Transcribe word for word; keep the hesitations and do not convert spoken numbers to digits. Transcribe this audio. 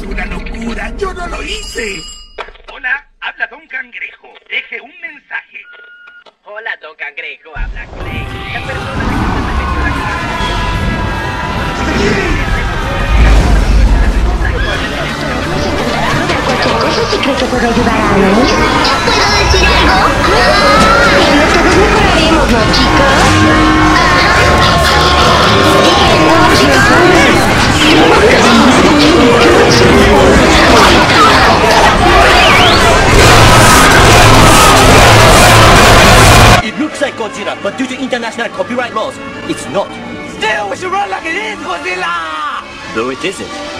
una locura. Yo no lo hice. Hola, habla Don Cangrejo. Deje un mensaje. Hola, Don Cangrejo, habla Clay. La persona que se metió la Cualquier cosa si cree que puede ayudar a Annelies. ¿Puedo decir algo? Bueno, todos mejoraremos, ¿no, chicos? ¿No, chicos? It looks like Godzilla, but due to international copyright laws, it's not. Still, we should run like it is, Godzilla! Though it isn't.